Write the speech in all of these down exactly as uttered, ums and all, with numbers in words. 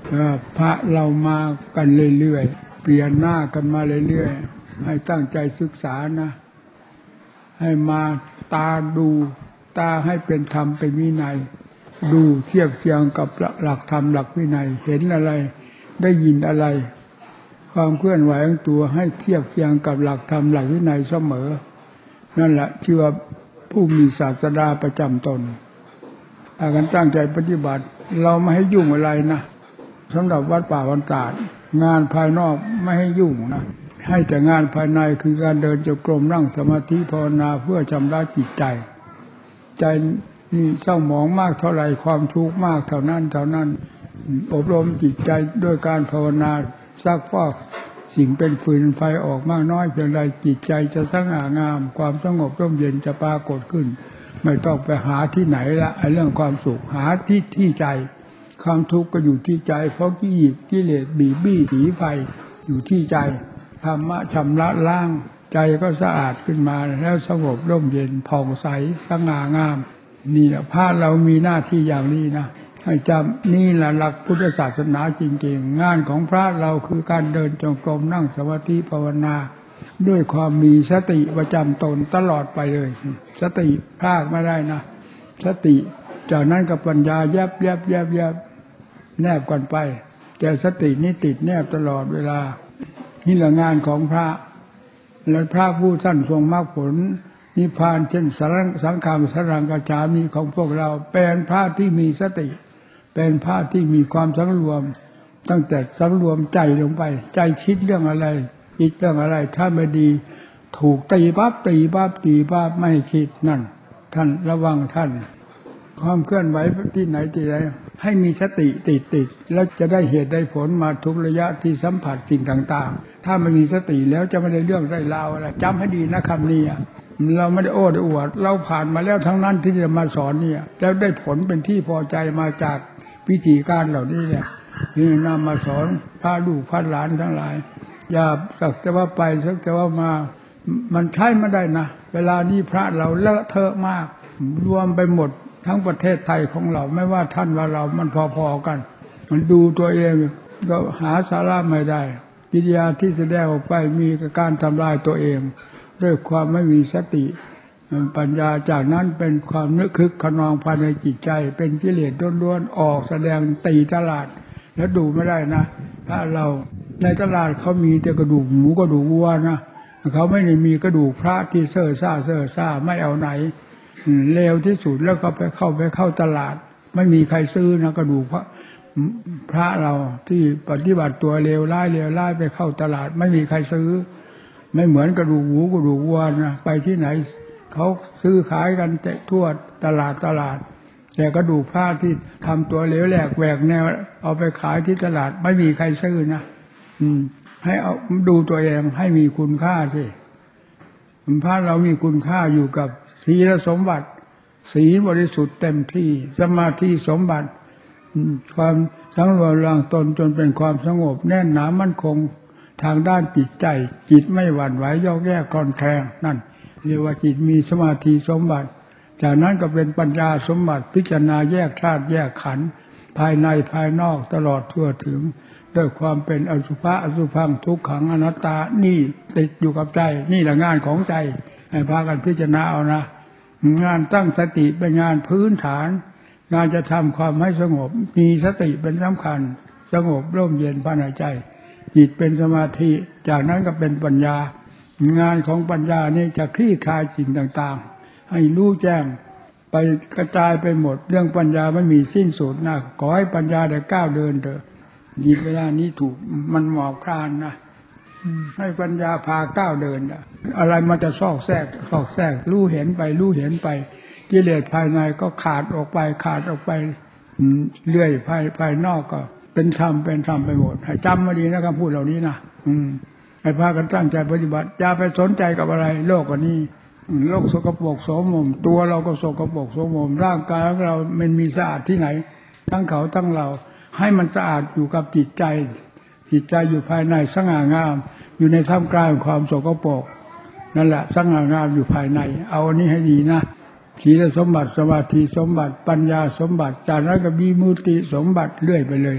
พระเรามากันเรื่อยๆเปลี่ยนหน้ากันมาเรื่อยๆให้ตั้งใจศึกษานะให้มาตาดูตาให้เป็นธรรมเป็นวินัยดูเทียบเคียงกับหลักธรรมหลักวินัยเห็นอะไรได้ยินอะไรความเคลื่อนไหวของตัวให้เทียบเคียงกับหลักธรรมหลักวินัยเสมอนั่นแหละชื่อว่าผู้มีศาสดาประจำตนถ้ากันตั้งใจปฏิบัติเราไม่ให้ยุ่งอะไรนะสำหรับวัดป่าวันตาดงานภายนอกไม่ให้ยุ่งนะให้แต่งานภายในคือการเดินจงกรมนั่งสมาธิภาวนาเพื่อชำระจิตใจใจนี่เศร้าหมองมากเท่าไรความทุกข์มากเท่านั้นเท่านั้นอบรมจิตใจด้วยการภาวนาซักฟอกสิ่งเป็นฟืนไฟออกมากน้อยเพียงใดจิตใจจะสง่างามความสงบร่มเย็นจะปรากฏขึ้นไม่ต้องไปหาที่ไหนละไอ้เรื่องความสุขหาที่ที่ใจความทุกข์ก็อยู่ที่ใจเพราะกิเลสกิเลสบีบี้สีไฟอยู่ที่ใจธรรมะชำระล้างใจก็สะอาดขึ้นมาแล้วสงบร่มเย็นผ่องใสสง่างามนี่แหละพระเรามีหน้าที่อย่างนี้นะให้จำนี่แหละหลักพุทธศาสนาจริงๆงานของพระเราคือการเดินจงกรมนั่งสมาธิภาวนาด้วยความมีสติประจำตนตลอดไปเลยสติพลาดไม่ได้นะสติจากนั้นกับปัญญาแยบแยบแยบแยบแนบกันไปแต่สตินี่ติดแนบตลอดเวลานี่แหละงานของพระและพระผู้ท่านทรงมรรคผลนิพพานเช่นสังฆามสรังกัจฉามิของพวกเราเป็นพระที่มีสติเป็นพระที่มีความสังรวมตั้งแต่สังรวมใจลงไปใจคิดเรื่องอะไรคิดเรื่องอะไรถ้าไม่ดีถูกตีปั๊บตีปั๊บตีปั๊บไม่คิดนั่นท่านระวังท่านความเคลื่อนไหวที่ไหนที่ไหนให้มีสติติดติดแล้วจะได้เหตุได้ผลมาทุกระยะที่สัมผัสสิ่งต่างๆถ้าไม่มีสติแล้วจะไม่ได้เรื่องได้ราวอะไรจำให้ดีนะคำนี้เราไม่ได้โอ้ได้อวดเราผ่านมาแล้วทั้งนั้นที่จะมาสอนเนี่ยแล้วได้ผลเป็นที่พอใจมาจากวิธีการเหล่านี้เนี่ยที่นำมาสอนพระลูกพระหลานทั้งหลายอย่าสักแต่ว่าไปสักแต่ว่ามามันใช้ไม่ได้นะเวลานี้พระเราเลอะเทอะมากรวมไปหมดทั้งประเทศไทยของเราไม่ว่าท่านว่าเรามันพอๆกันมันดูตัวเองก็หาสาระไม่ได้กิริยาที่แสดงออกไปมีการทำลายตัวเองด้วยความไม่มีสติปัญญาจากนั้นเป็นความนึกคึกขนองภายในจิตใจเป็นกิเลสล้วนๆออกแสดงตีตลาดแล้วดูไม่ได้นะถ้าเราในตลาดเขามีแต่กระดูกหมูกระดูกวัวนะเขาไม่ได้มีกระดูกพระที่เซ่อซ่าเซ่อซ่าไม่เอาไหนเลวที่สุดแล้วก็ไปเข้าไปเข้าตลาดไม่มีใครซื้อนะกระดูกพระพระเราที่ปฏิบัติตัวเลวร้ายเลวร้ายไปเข้าตลาดไม่มีใครซื้อไม่เหมือนกระดูกหมูกระดูกวัวนะไปที่ไหนเขาซื้อขายกันแต่ทั่วตลาดตลาดแต่กระดูกพระที่ทำตัวเหลวแหลกแหวกแนวเอาไปขายที่ตลาดไม่มีใครซื้อนะอืมให้เอาดูตัวเองให้มีคุณค่าสิพระเรามีคุณค่าอยู่กับศีลสมบัติศีลบริสุทธิ์เต็มที่สมาธิสมบัติความสังรวมระวังตนจนเป็นความสงบแน่นหนามั่นคงทางด้านจิตใจจิตไม่หวั่นไหวยอกแยกคลอนแคลงนั่นเรียกว่าจิตมีสมาธิสมบัติจากนั้นก็เป็นปัญญาสมบัติพิจารณาแยกธาตุแยกขันธ์ภายในภายนอกตลอดทั่วถึงด้วยความเป็นอสุภะอสุภังทุกขังอนัตตานี่ติดอยู่กับใจนี่แหละงานของใจให้พากันพิจารณาเอานะงานตั้งสติเป็นงานพื้นฐานงานจะทำความให้สงบมีสติเป็นสำคัญสงบร่มเย็นภายในใจจิตเป็นสมาธิจากนั้นก็เป็นปัญญางานของปัญญานี่จะคลี่คลายสิ่งต่างๆให้รู้แจ้งไปกระจายไปหมดเรื่องปัญญาไม่มีสิ้นสุดนะขอให้ปัญญาได้ก้าวเดินเถอะยิบเวลานี้ถูกมันหมอบคลานนะให้ปัญญาพาก้าวเดินนะอะไรมันจะซอกแซกซอกแซกรู้เห็นไปรู้เห็นไปกิเลสภายในก็ขาดออกไปขาดออกไปเรื่อยภายภายนอกก็เป็นธรรมเป็นธรรมไปหมดให้จำมาดีนะคำพูดเหล่านี้นะอืมให้พากันตั้งใจปฏิบัติอย่าไปสนใจกับอะไรโลกอันนี้โลกสกปรกโสมมตัวเราก็สกปรกโสมมร่างกายของเรามันมีสะอาดที่ไหนทั้งเขาทั้งเราให้มันสะอาดอยู่กับจิตใจจิตใจอยู่ภายในสง่างามอยู่ในท่ามกลางความสกปรกนั่นแหละสง่างามอยู่ภายในเอาอันนี้ให้ดีนะศีลสมบัติสมาธิสมบัติปัญญาสมบัติจากนั้นก็มีมุติสมบัติเรื่อยไปเลย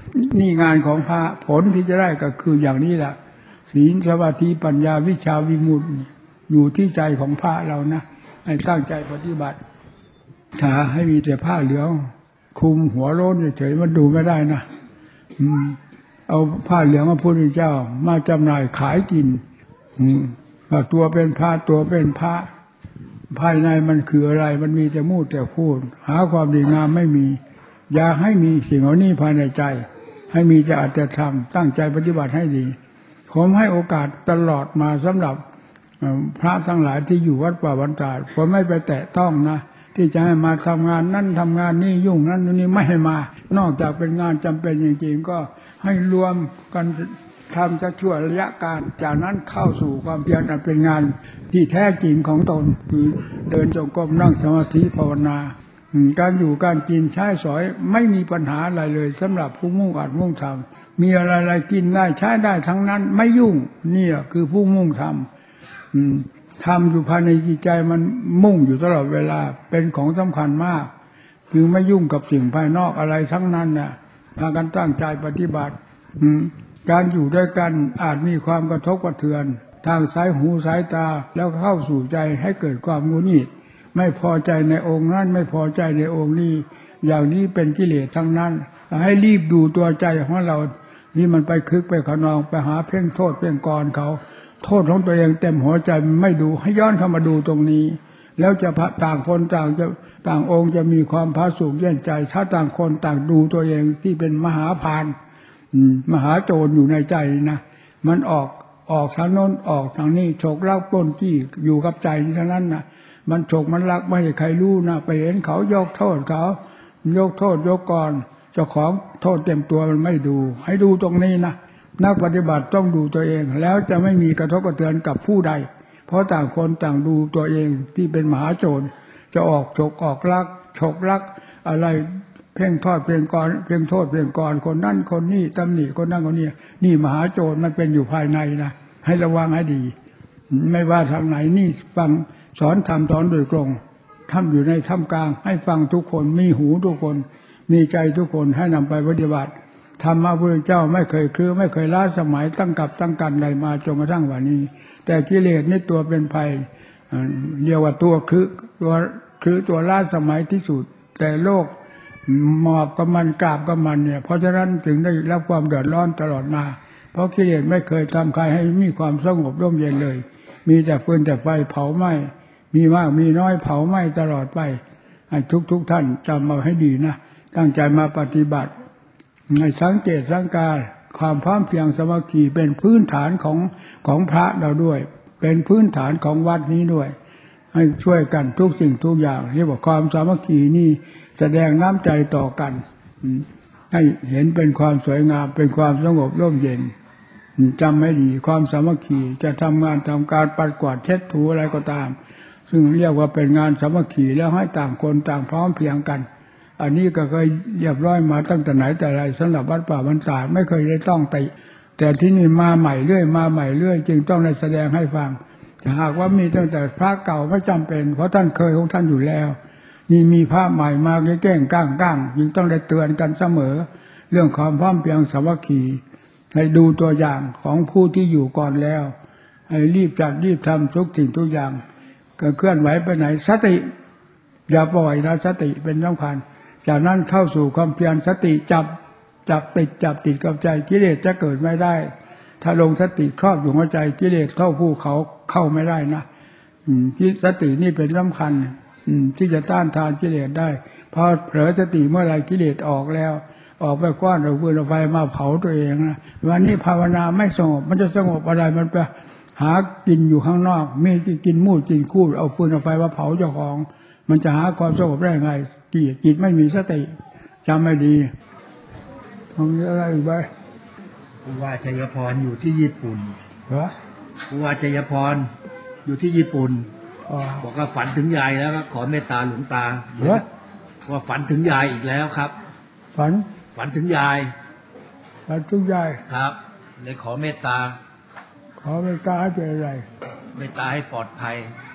นี่งานของพระผลที่จะได้ก็คืออย่างนี้แหละศีลสมาธิปัญญาวิชาวิมุตติอยู่ที่ใจของพระเรานะให้ตั้งใจปฏิบัติถ้าให้มีแต่ผ้าเหลืองคลุมหัวโล้นเฉยๆมันดูไม่ได้นะอืมเอาผ้าเหลืองพระพุทธเจ้ามาจำหน่ายขายกินอืมว่าตัวเป็นพระตัวเป็นพระภายในมันคืออะไรมันมีแต่มูดแต่พูดหาความดีงามไม่มีอยากให้มีสิ่งเหล่านี้ภายในใจให้มีแต่อัตธรรมตั้งใจปฏิบัติให้ดีผมให้โอกาสตลอดมาสำหรับพระทั้งหลายที่อยู่วัดป่าบรรดาผมไม่ไปแตะต้องนะที่จะให้มาทำงานนั่นทำงานนี่ยุ่งนั่นนี่ไม่ให้มานอกจากเป็นงานจำเป็นจริงๆก็ให้รวมกันทำจะชั่วระยะการจากนั้นเข้าสู่ความเพียรอันเป็นงานที่แท้จริงของตนคือเดินจงกรมนั่งสมาธิภาวนาการอยู่การกินใช้สอยไม่มีปัญหาอะไรเลยสำหรับผู้มุ่งอัดมุ่งทำมีอะไรๆกินได้ใช้ได้ทั้งนั้นไม่ยุ่งนี่คือผู้มุ่งทำทำอยู่ภายในจิตใจมันมุ่งอยู่ตลอดเวลาเป็นของสำคัญมากคือไม่ยุ่งกับสิ่งภายนอกอะไรทั้งนั้นน่ะพากันตั้งใจปฏิบัติการอยู่ด้วยกันอาจมีความกระทบกระเทือนทางสายหูสายตาแล้วเข้าสู่ใจให้เกิดความงุนงิดไม่พอใจในองค์นั้นไม่พอใจในองค์นี้อย่างนี้เป็นกิเลสทั้งนั้นให้รีบดูตัวใจของเรานี่มันไปคึกไปขนองไปหาเพ่งโทษเพ่งกรเขาโทษของตัวเองเต็มหัวใจไม่ดูให้ย้อนเข้ามาดูตรงนี้แล้วจะต่างคนต่างจะต่างองค์จะมีความผาสุกเย็นใจถ้าต่างคนต่างดูตัวเองที่เป็นมหาพานมหาโจรอยู่ในใจนะมันออกออกทางโน้นออกทางนี้ฉกลักปล้นจี้อยู่กับใจเท่านั้นนะมันฉกมันลักไม่ให้ใครรู้นะไปเห็นเขายกโทษเขายกโทษยกกรเจ้าของโทษเต็มตัวมันไม่ดูให้ดูตรงนี้นะนักปฏิบัติต้องดูตัวเองแล้วจะไม่มีกระทบกระเทือนกับผู้ใดเพราะต่างคนต่างดูตัวเองที่เป็นมหาโจรจะออกฉกออกลักฉกลักอะไรเพ่งทอดเพ่งกรเพ่งโทษเพ่งกรคนนั่นคนนี้ตำหนิคนนั่นคนนี้นี่มหาโจรมันเป็นอยู่ภายในนะให้ระวังให้ดีไม่ว่าทางไหนนี่ฟังสอนธรรมสอนโดยตรงทำอยู่ในท่ามกลางให้ฟังทุกคนมีหูทุกคนมีใจทุกคนให้นำไปปฏิบัติธรรมะพระพุทธเจ้าไม่เคยคลือไม่เคยล้าสมัยตั้งกับตั้งกันใดมาจนกระทั่งวันนี้แต่กิเลสนี่ตัวเป็นภัยเรียกว่าตัวคลือตัวคลือตัวล้าสมัยที่สุดแต่โลกหมอบกับมันกราบกับมันเนี่ยเพราะฉะนั้นถึงได้รับความเดือดร้อนตลอดมาเพราะกิเลสไม่เคยทำใครให้มีความสงบร่มเย็นเลยมีแต่ฟืนแต่ไฟเผาไหม้มีมากมีน้อยเผาไหม้ตลอดไปให้ทุกทุกท่านจำมาให้ดีนะตั้งใจมาปฏิบัติให้สังเกตสังการความพร้อมเพรียงสามัคคีเป็นพื้นฐานของของพระเราด้วยเป็นพื้นฐานของวัดนี้ด้วยให้ช่วยกันทุกสิ่งทุกอย่างเรียกว่าความสามัคคีนี่แสดงน้ำใจต่อกันให้เห็นเป็นความสวยงามเป็นความสงบร่มเย็นจำให้ดีความสามัคคีจะทำงานทำการปัดกวาดเช็ดถูอะไรก็ตามซึ่งเรียกว่าเป็นงานสามัคคีแล้วให้ต่างคนต่างพร้อมเพรียงกันอันนี้ก็เคยเรียบร้อยมาตั้งแต่ไหนแต่ไรสำหรับวัดป่าบรรดาไม่เคยได้ต้องติแต่ที่นี่มาใหม่เรื่อยมาใหม่เรื่อยจึงต้องได้แสดงให้ฟังถ้าหากว่ามีตั้งแต่พระเก่าไม่จำเป็นเพราะท่านเคยของท่านอยู่แล้วนี่มีพระใหม่มาแก้งก้างก้างจึงต้องได้เตือนกันเสมอเรื่องความพร้อมเพรียงสามัคคีให้ดูตัวอย่างของผู้ที่อยู่ก่อนแล้วให้รีบจัดรีบทำทุกสิ่งทุกอย่างก็เคลื่อนไหวไปไหนสติอย่าปล่อยนะสติเป็นสำคัญจากนั้นเข้าสู่ความเพียรสติจับจับติดจับติดกับใจกิเลสจะเกิดไม่ได้ถ้าลงสติครอบอยู่หัวใจกิเลสเท่าภูเขาเข้าไม่ได้นะที่สตินี่เป็นสำคัญที่จะต้านทานกิเลสได้พอเผลอสติเมื่อไรกิเลสออกแล้วออกไปกว้านเอาฟืนเอาไฟมาเผาตัวเองนะวันนี้ภาวนาไม่สงบมันจะสงบอะไรมันไปหากินอยู่ข้างนอกมีกินมูดกินคูดเอาฟืนเอาไฟมาเผาเจ้าของมันจะหาความสงบได้ไงจิตจิตไม่มีสติจำไม่ดีทำอะไรอีกไปผู้ว่าชัยพรอยู่ที่ญี่ปุ่นเหรอผู้ว่าชัยพรอยู่ที่ญี่ปุ่นบอกว่าฝันถึงยายแล้วก็ขอเมตตาหลวงตาเหรอว่าฝันถึงยายอีกแล้วครับฝันฝันถึงยายฝันถึงยายครับเลยขอเมตตาขอเมตตาให้เป็นอะไรเมตตาให้ปลอดภัย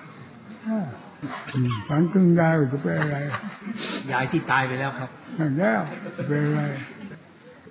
ฝันถึงยายจะเป็นอะไรยายที่ตายไปแล้วครับนั่นแล้วเป็นอะไร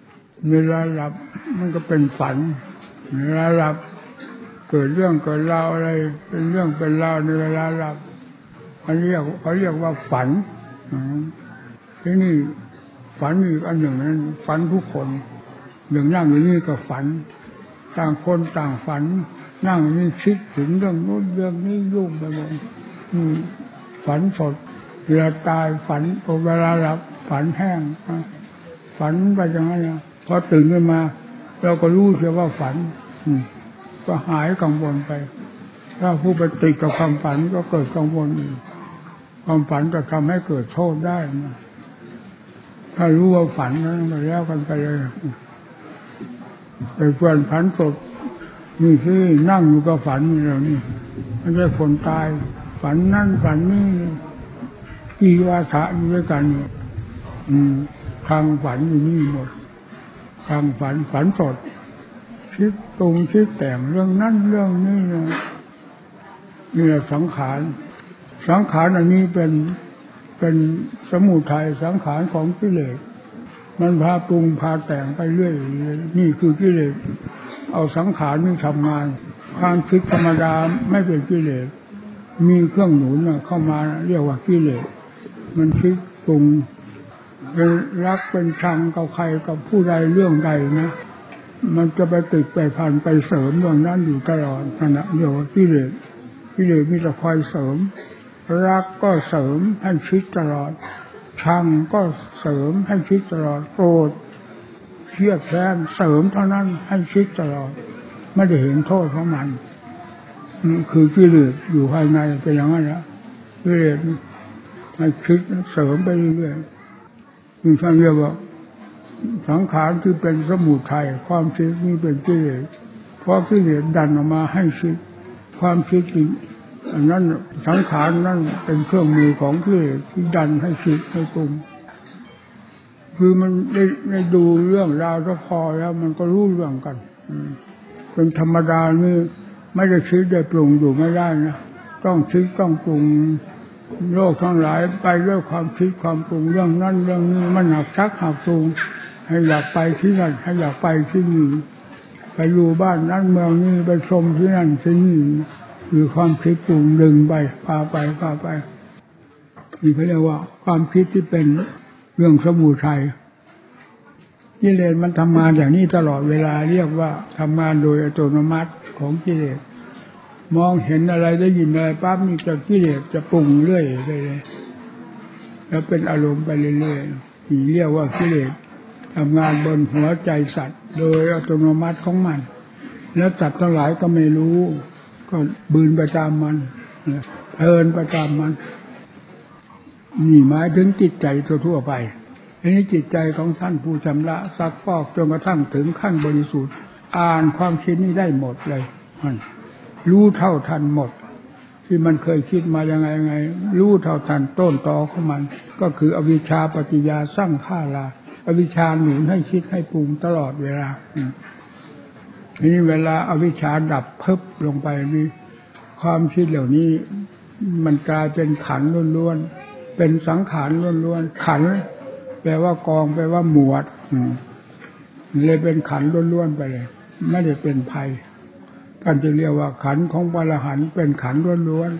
เวลาหลับมันก็เป็นฝันเวลาหลับเกิดเรื่องเกิดราวอะไรเป็นเรื่องเป็นราวในเวลาหลับเขาเรียกเขาเรียกว่าฝันที่นี่ฝันอีกอันหนึ่งนั้นฝันทุกคนเรื่องนั่งอยู่นี่ก็ฝันต่างคนต่างฝันนั่งนี่คิดถึงเรื่องโน้นเรื่องนี้ยุ่งไปหมดฝันสดเวลาตายฝันเวลาหลับฝันแห้งฝันไปอย่างนั้นนะพอตื่นขึ้นมาเราก็รู้เสียว่าฝันก็หายกังวลไปถ้าผู้ไปติดกับความฝันก็เกิดกังวลความฝันจะทำให้เกิดโทษได้นะถ้ารู้ว่าฝันนั้นก็แล้วกันไปเลยไปฝันฝันสดนี่สินั่งอยู่กับฝันนี่เรานี่ไม่ใช่คนตายฝันนั่นฝันนี่กี่วาระอยู่ด้วยกันอืมทางฝันอยู่นี่หมดทางฝันฝันสดคิดตรงคิดแต่งเรื่องนั้นเรื่องนี้นะนี่แหละสังขารสังขารอันนี้เป็นเป็นสมุทัยสังขารของกิเลสมันพาปรุงพาแต่งไปเรื่อยนี่คือกิเลสเอาสังขารนี่ทำงานความคิดธรรมดาไม่เป็นกิเลสมีเครื่องหนุนเข้ามาเรียกว่ากิเลสมันคิดปรุงเป็นรักเป็นชังกับใครกับผู้ใดเรื่องใดนะมันจะไปติดไปพันไปเสริมเรื่องนั้นอยู่ตลอดนั่นแหละเรียกว่ากิเลสกิเลสมีแต่คอยเสริมรักก็เสริมให้คิดตลอดชังก็เสริมให้คิดตลอดโกรธเครียดแค้นเสริมเท่านั้นให้คิดตลอดไม่ได้เห็นโทษของมันคือกิเลสอยู่ภายในเป็นอย่างนั้นแหละกิเลสให้คิดเสริมไปเรื่อยๆคือท่านเรียกว่าสังขารที่เป็นสมุทัยความคิดนี้เป็นกิเลสเพราะกิเลสดันออกมาให้คิดความคิดอันนั้นสังขารนั่นเป็นเครื่องมือของกิเลสที่ดันให้คิดให้ปรุงคือมันได้ได้ดูเรื่องราวก็พอแล้วมันก็รู้เรื่องกันเป็นธรรมดานี่ไม่ได้คิดได้ปรุงอยู่ไม่ได้นะต้องคิดต้องปรุงโลกทั้งหลายไปด้วยความคิดความปรุงเรื่องนั้นเรื่องนี้มันหักชักหักจูงให้อยากไปที่นั่นให้อยากไปที่นี่ไปอยู่บ้านนั้นเมืองนี้ไปชมที่นั่นที่นี่คือความคิดปรุงดึงไปพาไปพาไปนี่เขาเรียกว่าความคิดที่เป็นเรื่องสมุทัยกิเลสมันทำงานอย่างนี้ตลอดเวลาเรียกว่าทำงานโดยอัตโนมัติของกิเลสมองเห็นอะไรได้ยินอะไรปั๊บนี่จะกิเลสจะปรุงเรื่อยไปเลยแล้วเป็นอารมณ์ไปเรื่อยๆที่เรียกว่ากิเลสทำงานบนหัวใจสัตว์โดยอัตโนมัติของมันแล้วสัตว์ทั้งหลายก็ไม่รู้ก็บืนไปตามมันเพลินไปตามมันนี่หมายถึงจิตใจทั่วๆไปอันนี้จิตใจของท่านผู้ชำระซักฟอกจนกระทั่งถึงขั้นบริสุทธิ์อ่านความคิดนี้ได้หมดเลยมันรู้เท่าทันหมดที่มันเคยคิดมายังไงไงรู้เท่าทันต้นตอของมันก็คืออวิชชาปัจจยาสร้างฆ่าลาอวิชชาหนุนให้คิดให้ปรุงตลอดเวลาทีนี้เวลาอวิชชาดับเพิบลงไปนี่ความคิดเหล่านี้มันกลายเป็นขันธ์ล้วนๆเป็นสังขารล้วนๆขันธ์แปลว่ากองแปลว่าหมวดเลยเป็นขันธ์ล้วนๆไปเลยไม่ได้เป็นภัยท่านจะเรียกว่าขันธ์ของพระอรหันต์เป็นขันธ์ล้วน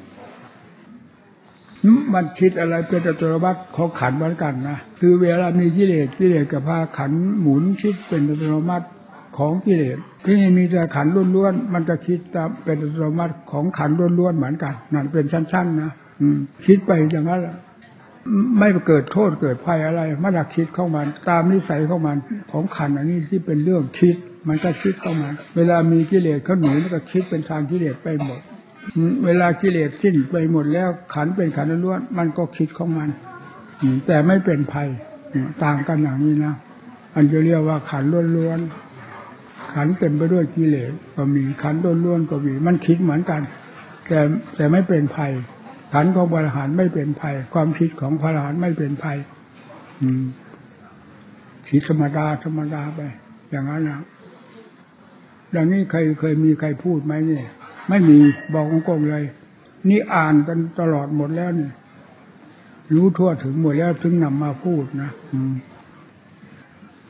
ๆมันคิดอะไรเป็นอัตโนมัติของขันธ์เหมือนกันนะคือเวลามีกิเลสกิเลสกับพาขันธ์หมุนคิดเป็นอัตโนมัติของกิเลสที่นี่มีแต่ขันธ์ล้วนๆมันจะคิดตามเป็นอัตโนมัติของขันธ์ล้วนๆเหมือนกันนั่นเป็นชั้นๆนะคิดไปอย่างนั้นไม่เกิดโทษเกิดภัยอะไรไม่ได้คิดเข้ามาตามนิสัยเข้ามาของขันธ์อันนี้ที่เป็นเรื่องคิดมันก็คิดเข้ามาเวลามีกิเลสเข้าหนุนมันก็คิดเป็นทางกิเลสไปหมดเวลากิเลสสิ้นไปหมดแล้วขันธ์เป็นขันธ์ล้วนมันก็คิดของมันแต่ไม่เป็นภัยต่างกันอย่างนี้นะอันจะเรียกว่าขันธ์ล้วนๆขันธ์เต็มไปด้วยกิเลสก็มีขันธ์ล้วนๆก็มีมันคิดเหมือนกันแต่แต่ไม่เป็นภัยขันธ์ของพระอรหันต์ไม่เป็นภัยความคิดของพระอรหันต์ไม่เป็นภัยคิดธรรมดาธรรมดาไปอย่างนั้นนะดังนี้ใครเคยมีใครพูดไหมเนี่ยไม่มีบอกโกงเลยนี่อ่านกันตลอดหมดแล้วเนี่ยรู้ทั่วถึงหมดแล้วถึงนำมาพูดนะ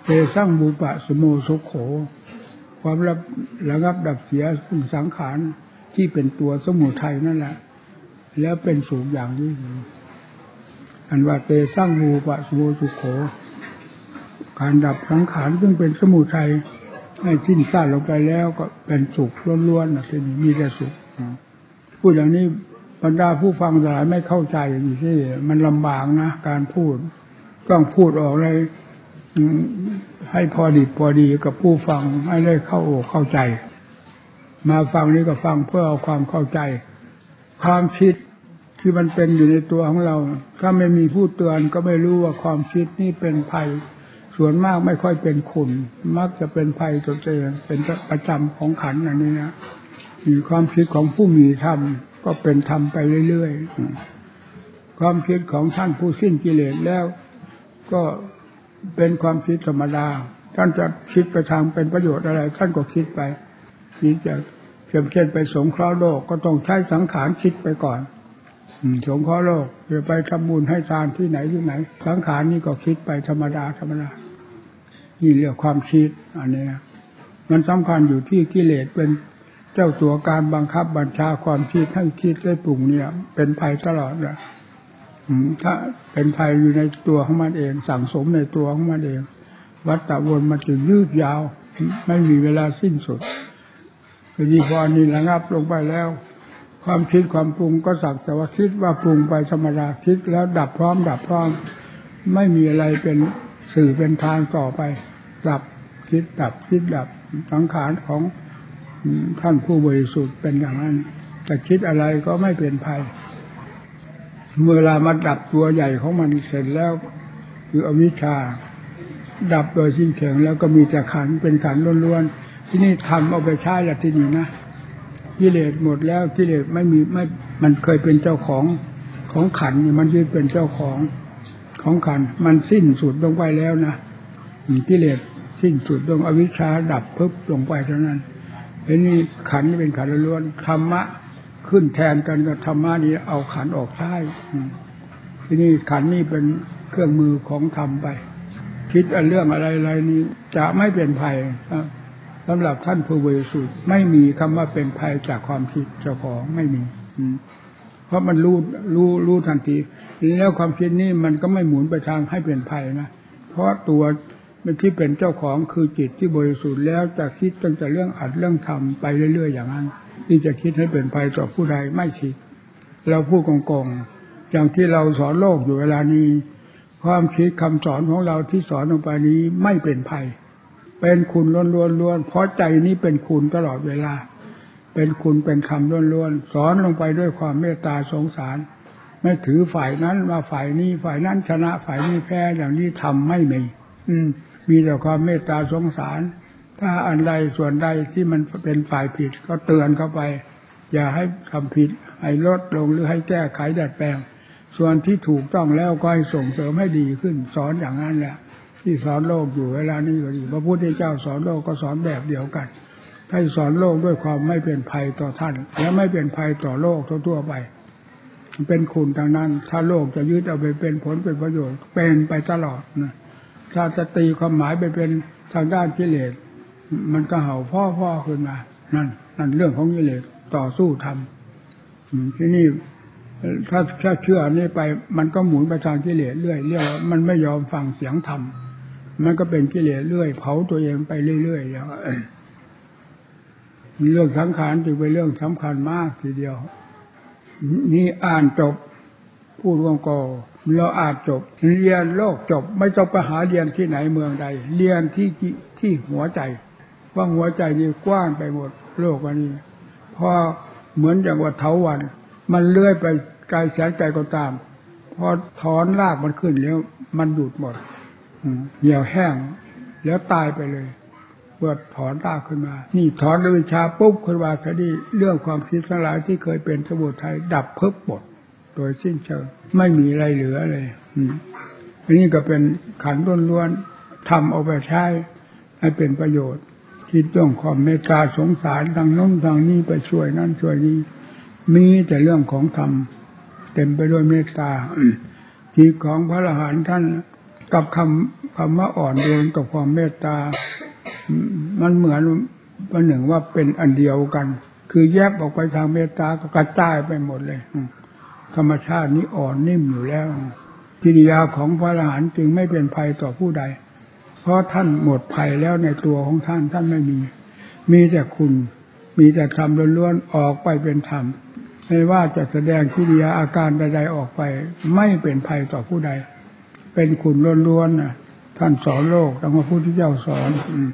เตสร้างบูปะสโมสุโขความระระงับดับเสียซึ่งสังขารที่เป็นตัวสมุทัยนั่นแหละแล้วเป็นสุขอย่างยิ่งอันว่าเตสร้างบูปะสโมสุโขการดับสังขารซึ่งเป็นสมุทัยให้สิ้นซากลงไปแล้วก็เป็นสุขล้วนๆนะทีนี้มีแต่สุขพูดอย่างนี้บรรดาผู้ฟังหลายไม่เข้าใจอย่างนี้ที่มันลำบากนะการพูดต้องพูดออกเลยให้พอดีพอดีกับผู้ฟังให้ได้เข้าอกเข้าใจมาฟังนี้ก็ฟังเพื่อเอาความเข้าใจความคิดที่มันเป็นอยู่ในตัวของเราถ้าไม่มีผู้เตือนก็ไม่รู้ว่าความคิดนี่เป็นภัยส่วนมากไม่ค่อยเป็นคุณมักจะเป็นภัยตัวเองเป็นประจำของขันอันนี้นะมีความคิดของผู้มีธรรมก็เป็นธรรมไปเรื่อยๆความคิดของท่านผู้สิ้นกิเลสแล้วก็เป็นความคิดธรรมดาท่านจะคิดไปทางเป็นประโยชน์อะไรท่านก็คิดไปคิดจะเช่นไปสงเคราะห์โลกก็ต้องใช้สังขารคิดไปก่อนสงเคราะห์โลกจะไปทำบุญให้ทานที่ไหนที่ไหนสังขารนี่ก็คิดไปธรรมดาธรรมดานี่เรียกความคิดอันนี้มันสำคัญอยู่ที่กิเลสเป็นเจ้าตัวการบังคับบัญชาความคิดให้คิดได้ปรุงเนี่ยเป็นภัยตลอดเลยถ้าเป็นภัยอยู่ในตัวของมันเองสั่งสมในตัวของมันเองวัฏฏะวนมันจะยืดยาวไม่มีเวลาสิ้นสุดคือดีพอนี่ระงับลงไปแล้วความคิดความปรุงก็สักแต่ว่าคิดว่าปรุงไปธรรมดาคิดแล้วดับพร้อมดับพร้อมไม่มีอะไรเป็นสื่อเป็นทางต่อไปดับคิดดับคิดดับสังขารของท่านผู้บริสุทธิ์เป็นอย่างนั้นแต่คิดอะไรก็ไม่เป็นภัยเมื่อเวลามาดับตัวใหญ่ของมันเสร็จแล้วคืออวิชชาดับโดยสิ้นเชิงแล้วก็มีแต่ขันเป็นขันล้วนๆที่นี่ทำเอาไปใช้ละที่นี่นะกิเลสหมดแล้วกิเลสไม่มีไม่มันเคยเป็นเจ้าของของขันมันยึดเป็นเจ้าของของขันมันสิ้นสุดลงไปแล้วนะกิเลสสิ้นสุดลงอวิชชาดับปึ๊บลงไปเท่านั้นไอ้นี่ขันนี่เป็นขันล้วนธรรมะขึ้นแทนกันกับธรรมะนี้เอาขันออกใช้ทีนี้ขันนี่เป็นเครื่องมือของธรรมไปคิดเรื่องอะไรๆนี้จะไม่เป็นภัยสำหรับท่านผู้บริสุทธิ์ไม่มีคำว่าเป็นภัยจากความคิดเจ้าของไม่มีเพราะมันรู้รู้รู้ทันทีแล้วความคิดนี้มันก็ไม่หมุนไปทางให้เป็นภัยนะเพราะตัวที่เป็นเจ้าของคือจิตที่บริสุทธิ์แล้วจะคิดตั้งแต่เรื่องอัดเรื่องทำไปเรื่อยๆอย่างนั้นที่จะคิดให้เป็นภัยต่อผู้ใดไม่คิดเราพูดกงๆอย่างที่เราสอนโลกอยู่เวลานี้ความคิดคำสอนของเราที่สอนลงไปนี้ไม่เป็นภัยเป็นคุณล้วนๆเพราะใจนี้เป็นคุณตลอดเวลาเป็นคุณเป็นธรรมล้วนๆสอนลงไปด้วยความเมตตาสงสารไม่ถือฝ่ายนั้นมาฝ่ายนี้ฝ่ายนั้นชนะฝ่ายนี้แพ้อย่างนี้ทำไม่มีอืมมีแต่ความเมตตาสงสารถ้าอันใดส่วนใดที่มันเป็นฝ่ายผิดก็เตือนเข้าไปอย่าให้ทำผิดให้ลดลงหรือให้แก้ไขดัดแปลงส่วนที่ถูกต้องแล้วก็ให้ส่งเสริมให้ดีขึ้นสอนอย่างนั้นแหละที่สอนโลกอยู่เวลานี้ก็ดีพระพุทธเจ้าสอนโลกก็สอนแบบเดียวกันให้สอนโลกด้วยความไม่เป็นภัยต่อท่านและไม่เป็นภัยต่อโลกทั่วๆไปเป็นคุณทางนั้นถ้าโลกจะยึดเอาไปเป็นผลเป็นประโยชน์เป็นไปตลอดนะถ้าจะตีความหมายไปเป็นทางด้านกิเลสมันก็เห่าพ่อๆขึ้นมานั่นนั่นเรื่องของกิเลสต่อสู้ทำที่นี่ถ้าถ้าเชื่อนี่ไปมันก็หมุนไปทางกิเลสเรื่อยเรื่อยมันไม่ยอมฟังเสียงธรรมมันก็เป็นกิเลสเรื่อยเผาตัวเองไปเรื่อยๆอย่างเรื่องสังขารจึงเป็นเรื่องสำคัญมากทีเดียวนี่อ่านจบพูดว่าก็เราอ่านจบเรียนโลกจบไม่ต้องไปหาเรียนที่ไหนเมืองใดเรียนที่ที่หัวใจว่าหัวใจนี่กว้างไปหมดโลกวันนี้พอเหมือนอย่างว่าเถาวัลย์มันเลื่อยไปไกลแสนไกลก็ตามพอถอนรากมันขึ้นแล้วมันหยุดหมดเหี่ยวแห้งแล้วตายไปเลยเมื่อถอนรากขึ้นมานี่ถอนวิชาปุ๊บขึ้นมาคดีเรื่องความคิดทั้งหลายที่เคยเป็นสมุทัยดับเพิบหมดโดยสิ้นเชิงไม่มีอะไรเหลือเลยอันนี้ก็เป็นขันธ์ล้วนๆทำเอาไปใช้ให้เป็นประโยชน์คิดเรื่องความเมตตาสงสารทางโน้นทางนี้ไปช่วยนั่นช่วยนี้มีแต่เรื่องของธรรมเต็มไปด้วยเมตตาจิตของพระอรหันต์ท่านกับคำคำว่าอ่อนโยนกับความเมตตามันเหมือนประหนึ่งว่าเป็นอันเดียวกันคือแยกออกไปทางเมตตาก็กระจายไปหมดเลยธรรมชาตินี้อ่อนนิ่มอยู่แล้วกิริยาของพระอรหันต์จึงไม่เป็นภัยต่อผู้ใดเพราะท่านหมดภัยแล้วในตัวของท่านท่านไม่มีมีแต่คุณมีแต่ธรรมล้วนๆออกไปเป็นธรรมไม่ว่าจะแสดงกิริยาอาการใดๆออกไปไม่เป็นภัยต่อผู้ใดเป็นคุณล้วนๆนะท่านสอนโลกทั้งพระพุทธเจ้าสอน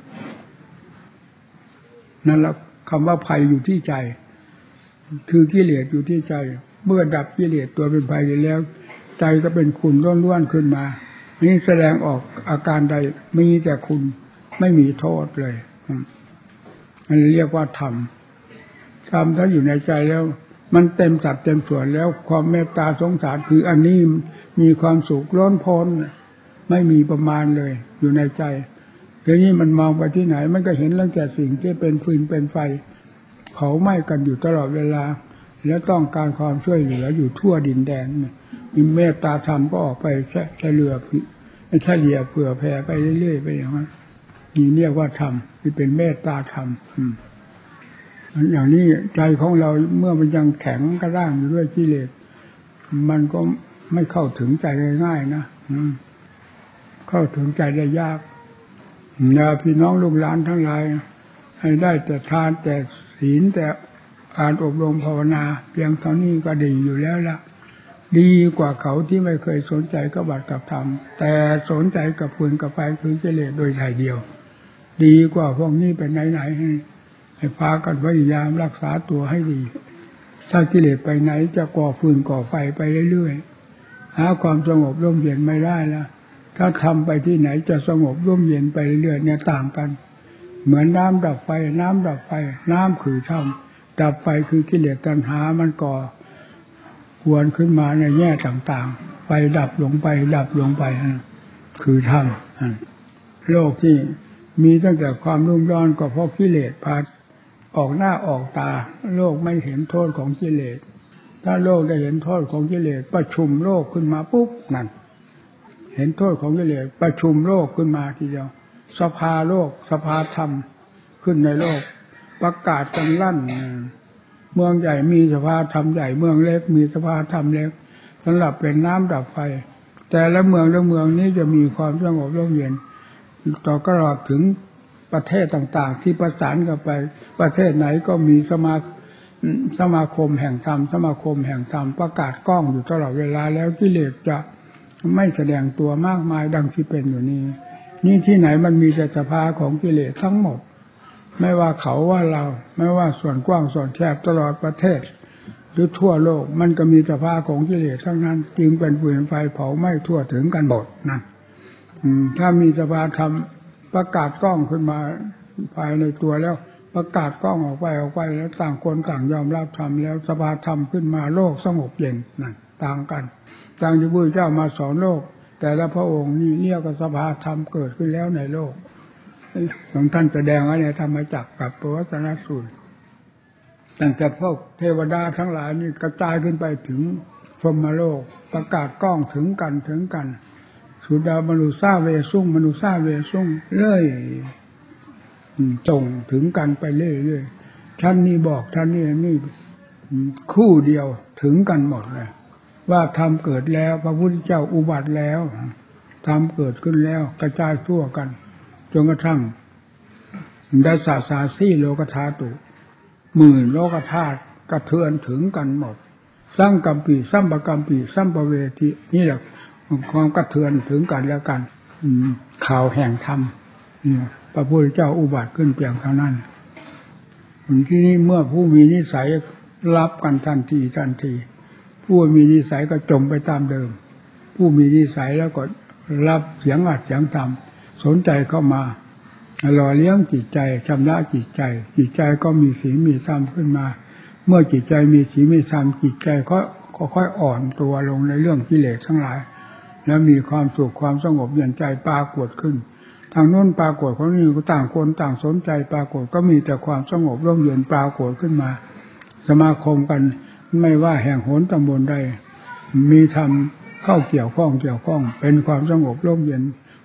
นั่นแหละคำว่าภัยอยู่ที่ใจคือกิเลสอยู่ที่ใจเมื่อดับกิเลสตัวเป็นภัยแล้วใจก็เป็นคุณล้วนๆขึ้นมานี่แสดงออกอาการใดมีแต่คุณไม่มีโทษเลยอันนี้เรียกว่าธรรมธรรมถ้าอยู่ในใจแล้วมันเต็มสัดเต็มส่วนแล้วความเมตตาสงสารคืออันนี้มีความสุขล้นพ้นไม่มีประมาณเลยอยู่ในใจทีนี้มันมองไปที่ไหนมันก็เห็นเรื่องแต่สิ่งที่เป็นฟืนเป็นไฟเผาไหม้กันอยู่ตลอดเวลาและต้องการความช่วยเหลืออยู่ทั่วดินแดนมีเมตตาธรรมก็ออกไปเฉลี่ยเฉลี่ยเผื่อแผ่ไปเรื่อยๆไปอย่างนั้นนี่เรียกว่าธรรมที่เป็นเมตตาธรรมอย่างนี้ใจของเราเมื่อมันยังแข็งกระด้างอยู่ด้วยกิเลสมันก็ไม่เข้าถึงใจง่ายๆนะเข้าถึงใจได้ยากอย่าพี่น้องลูกหลานทั้งหลายให้ได้แต่ทานแต่ศีลแต่อ่านอบรมภาวนาเพียงเท่านี้ก็ดีอยู่แล้วล่ะดีกว่าเขาที่ไม่เคยสนใจกับบัตรกับธรรมแต่สนใจกับฟืนกับไฟคือกิเลสโดยถ่ายเดียวดีกว่าพวกนี้เป็นไหนๆให้ให้พากันพยายามรักษาตัวให้ดีถ้ากิเลสไปไหนจะก่อฟืนก่อไฟไปเรื่อยๆหาความสงบร่มเย็นไม่ได้แล้วถ้าทำไปที่ไหนจะสงบร่มเย็นไปเรื่อยๆเนี่ยต่างกันเหมือนน้ำดับไฟน้ำดับไฟน้ำคือธรรมดับไฟคือกิเลสตัณหามันก่อหวนขึ้นมาในแง่ต่างๆไฟดับลงไปดับลงไปคือธรรมโลกที่มีตั้งแต่ความรุ่มร้อนก็เพราะกิเลสพาออกหน้าออกตาโลกไม่เห็นโทษของกิเลสถ้าโลกได้เห็นโทษของกิเลสประชุมโลกขึ้นมาปุ๊บนั่นเห็นโทษของกิเลสประชุมโลกขึ้นมาทีเดียวสภาโลกสภาธรรมขึ้นในโลกประกาศกันลั่นเมืองใหญ่มีสภาธรรมใหญ่เมืองเล็กมีสภาธรรมเล็กสำหรับเป็นน้ำดับไฟแต่ละเมืองละเมืองนี้จะมีความสงบร่มเย็นต่อตลอดถึงประเทศต่างๆที่ประสานกันไปประเทศไหนก็มีสมาสมาคมแห่งธรรมสมาคมแห่งธรรมประกาศกล้องอยู่ตลอดเวลาแล้วกิเลสจะไม่แสดงตัวมากมายดังที่เป็นอยู่นี้นี่ที่ไหนมันมีแต่สภาของกิเลสทั้งหมดไม่ว่าเขาว่าเราไม่ว่าส่วนกว้างส่วนแคบตลอดประเทศหรือทั่วโลกมันก็มีสภาของกิเลสทั้งนั้นจึงเป็นฟืนไฟเผาไหม้ทั่วถึงกันหมดนั่นถ้ามีสภาธรรมประกาศกล้องขึ้นมาภายในตัวแล้วประกาศกล้องออกไปออกไปแล้วต่างคนต่างยอมรับธรรมแล้วสภาธรรมขึ้นมาโลกสงบเย็นนั่นต่างกันต่างที่พระพุทธเจ้ามาสอนโลกแต่ละพระองค์นี่เรียกว่าสภาธรรมเกิดขึ้นแล้วในโลกของท่านแสดงไว้ในธรรมจักรกับปวัตตนสูตรตั้งแต่พวกเทวดาทั้งหลายนี่กระจายขึ้นไปถึงพรหมโลกประกาศกล้องถึงกันถึงกันสุดามนุษาเวสุงมนุษาเวสุงเรื่อยส่งถึงกันไปเรื่อยๆท่านนี้บอกท่านนี้นี่คู่เดียวถึงกันหมดเลยว่าธรรมเกิดแล้วพระพุทธเจ้าอุบัติแล้วธรรมเกิดขึ้นแล้วกระจายทั่วกันจนกระทั่งดัสสาสาสีโลกธาตุหมื่นโลกธาตุกระเทือนถึงกันหมดสร้างกัมปีสัมปกัมปีสัมปเวทีนี่แหละความกระเทือนถึงกันแล้วกันข่าวแห่งธรรมพระพุทธเจ้าอุบัติขึ้นเพียงเท่านั้นที่นี้เมื่อผู้มีนิสัยรับกันทันทีทันทีผู้มีนิสัยก็จมไปตามเดิมผู้มีนิสัยแล้วก็รับเสียงอัดเสียงธรรมสนใจเข้ามาหล่อเลี้ยงจิตใจชำระจิตใจจิตใจก็มีศีลมีธรรมขึ้นมาเมื่อจิตใจมีศีลมีธรรมจิตใจก็ค่อยๆอ่อนตัวลงในเรื่องกิเลสทั้งหลายแล้วมีความสุขความสงบเย็นใจปรากฏขึ้นทางโน้นปรากฏของนี่ก็ต่างคนต่างสนใจปรากฏก็มีแต่ความสงบร่มเย็นปรากฏขึ้นมาสมาคมกันไม่ว่าแห่งหนตำบลใดมีธรรมเข้าเกี่ยวข้องเกี่ยวข้องเป็นความสงบร่มเย็นพ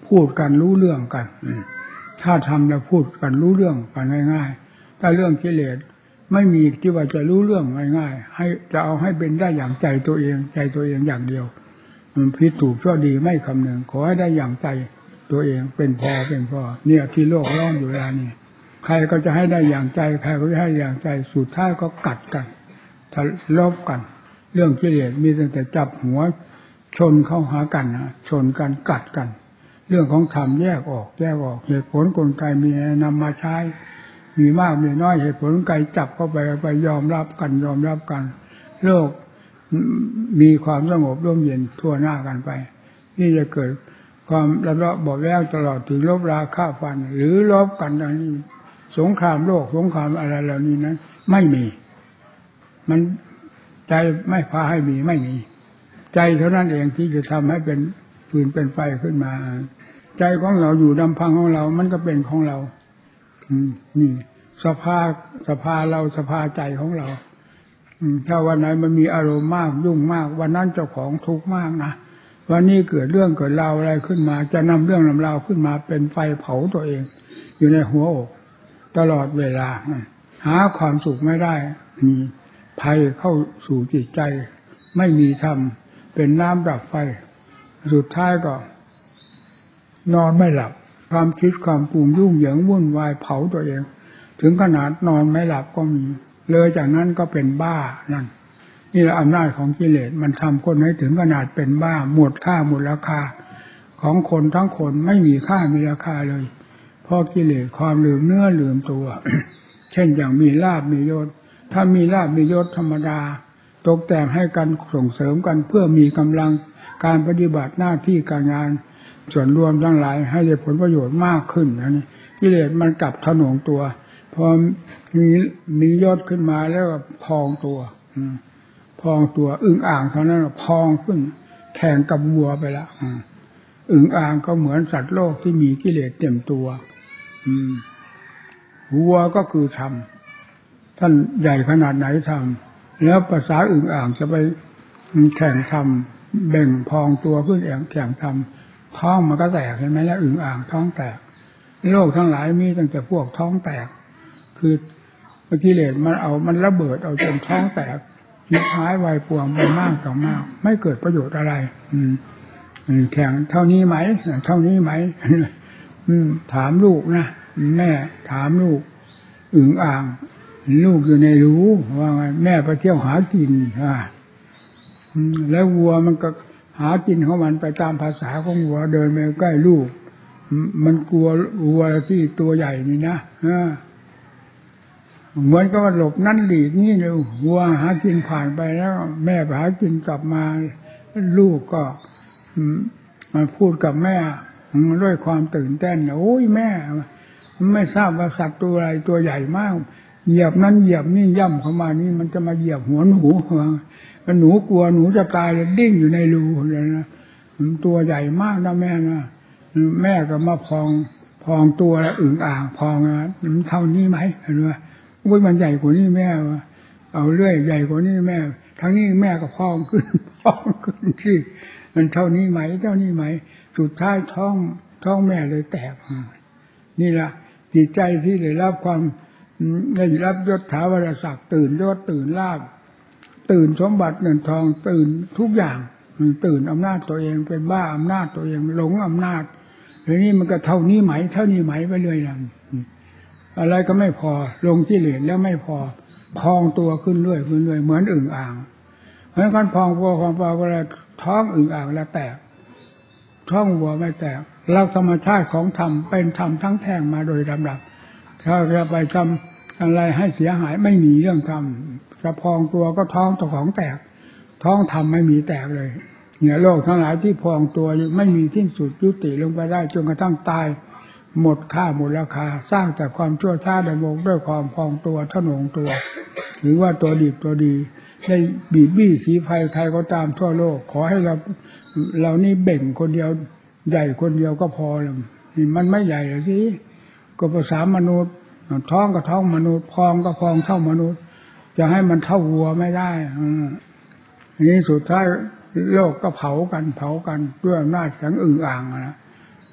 พูดกันรู้เรื่องกันถ้าทำแล้วพูดกันรู้เรื่องกันง่ายๆถ้าเรื่องกิเลสไม่มีที่ว่าจะรู้เรื่องง่ายๆให้จะเอาให้เป็นได้อย่างใจตัวเองใจตัวเองอย่างเดียวผิดถูกชั่วดีไม่คำนึงขอให้ได้อย่างใจตัวเองเป็นพอเป็นพอเนี่ยที่โลกร้อนอยู่เวลานี้ใครก็จะให้ได้อย่างใจใครก็จะให้อย่างใจสุดท้ายก็กัดกันทะเลาะกันเรื่องกิเลสมีตั้งแต่จับหัวชนเข้าหากันนะชนกันกัดกันเรื่องของธรรมแยกออกแยกออกเหตุผลกลไกมีนำมาใช้มีมากมีน้อยเหตุผลกลไกจับเข้าไปไปยอมรับกันยอมรับกันโลกมีความสงบร่มเย็นทั่วหน้ากันไปนี่จะเกิดความระเลาะเบาะแว้งตลอดถึงลบราฆ่าฟันหรือลบกันอย่างนี้สงครามโลกสงครามอะไรเหล่านี้นั้นไม่มีมันใจไม่พาให้มีไม่มีใจเท่านั้นเองที่จะทำให้เป็นฟืนเป็นไฟขึ้นมาใจของเราอยู่ลำพังของเรามันก็เป็นของเรานี่สภาสภาเราสภาใจของเราถ้าวันไหนมันมีอารมณ์มากยุ่งมากวันนั้นเจ้าของทุกข์มากนะวันนี้เกิดเรื่องเกิดราวอะไรขึ้นมาจะนำเรื่องนำราวขึ้นมาเป็นไฟเผาตัวเองอยู่ในหัวอกตลอดเวลาหาความสุขไม่ได้มีภัยเข้าสู่จิตใจไม่มีธรรมเป็นน้ำดับไฟสุดท้ายก็นอนไม่หลับความคิดความปรุงยุ่งเหยิงวุ่นวายเผาตัวเองถึงขนาดนอนไม่หลับก็มีเลยจากนั้นก็เป็นบ้านั่นนี่แหละอำนาจของกิเลสมันทำคนให้ถึงขนาดเป็นบ้าหมดค่าหมดราคาของคนทั้งคนไม่มีค่ามีราคาเลยเพราะกิเลสความลืมเนื้อลืมตัว เช่นอย่างมีลาภมียศถ้ามีลาภมียศธรรมดาตกแต่งให้กันส่งเสริมกันเพื่อมีกำลังการปฏิบัติหน้าที่การงานส่วนรวมทั้งหลายให้ได้ผลประโยชน์มากขึ้นนะนี่กิเลสมันกลับถนงตัวพอมีมียศขึ้นมาแล้วก็พองตัวพองตัวอึ่งอ่างเท่านั้นพองขึ้นแข่งกับวัวไปละอึ่งอ่างก็เหมือนสัตว์โลกที่มีกิเลสเต็มตัววัวก็คือธรรมท่านใหญ่ขนาดไหนธรรมแล้วภาษาอึ่งอ่างจะไปแข่งธรรมเบ่งพองตัวขึ้นแข่งแข่งธรรมท้องมันก็แตกเห็นไหมแล้วอึ่งอ่างท้องแตกโลกทั้งหลายมีตั้งแต่พวกท้องแตกคือกิเลสมันเอามันระเบิดเอาจนท้องแตกชิบหายวายป่วงไปมากต่อมากไม่เกิดประโยชน์อะไรอืมแข่งเท่านี้ไหมเท่านี้ไหมถามลูกนะแม่ถามลูกอึ่งอ่างลูกอยู่ในรูว่าไงแม่ไปเที่ยวหากินอ่าแล้ววัวมันก็หากินของมันไปตามภาษาของวัวเดินไปใกล้ลูกมันกลัววัวที่ตัวใหญ่นี่นะเหมือนกับว่าหลบนั่นหลีกนี่เลยวัวหากินผ่านไปแล้วแม่ไปหากินกลับมาลูกก็มันพูดกับแม่ด้วยความตื่นเต้นโอ้ยแม่ไม่ทราบว่าสัตว์ตัวอะไรตัวใหญ่มากเหยียบนั้นเหยียบนี่ย่ำเข้ามานี่มันจะมาเหยียบหัวหนูหนูกลัวหนูจะตายเลยดิ้งอยู่ในรูเลยนะตัวใหญ่มากนะแม่นะแม่ก็มาพองพองตัวแล้วอึ่งอ่างพองนะมันเท่านี้ไหมเห็นไหมว่ามันใหญ่กว่านี้แม่เอาเรื่อยใหญ่กว่านี้แม่ทั้งนี้แม่ก็พองขึ้นพองขึ้นที่มันเท่านี้ไหมเท่านี้ไหมสุดท้ายท้องท้องแม่เลยแตกนี่แหละจิตใจที่ได้รับความได้รับยศถาวรศักดิ์ตื่นยศตื่นลาภตื่นสมบัติเงินทองตื่นทุกอย่างตื่นอำนาจตัวเองเป็นบ้าอำนาจตัวเองหลงอำนาจทีนี้มันก็เท่านี้ไหมเท่านี้ไหมไปเลยนะอะไรก็ไม่พอลงกิเลสแล้วไม่พอพองตัวขึ้นเรื่อยขึ้นเรื่อยเหมือนอึ่งอ่างเพราะงั้นพองวัวพองปลาเวลาท้องอึ่งอ่างแล้วแตกท้องวัวไม่แตกเราธรรมชาติของธรรมเป็นธรรมทั้งแท่งมาโดยลำดับถ้าจะไปทำอะไรให้เสียหายไม่มีเรื่องธรรมจะพองตัวก็ท้องตัวของแตกท้องธรรมไม่มีแตกเลยเนี่ยโลกทั้งหลายที่พองตัวไม่มีที่สุดยุติลงไปได้จนกระทั่งตายหมดค่าหมดราคาสร้างแต่ความชั่วช้าได้โมกด้วยความพองตัวทะนงตัวหรือว่าตัวดีตัวดีได้บีบบี้สีไฟใครก็ตามทั่วโลกขอให้เราเรานี่เบ่งคนเดียวใหญ่คนเดียวก็พอแล้วนี่มันไม่ใหญ่หรอกสิก็ภาษามนุษย์ท้องก็ท้องมนุษย์พองก็พองเท่ามนุษย์จะให้มันเท่าวัวไม่ได้นี่สุดท้ายโลกก็เผากันเผากันด้วยอำนาจของอึ่งอ่างนะ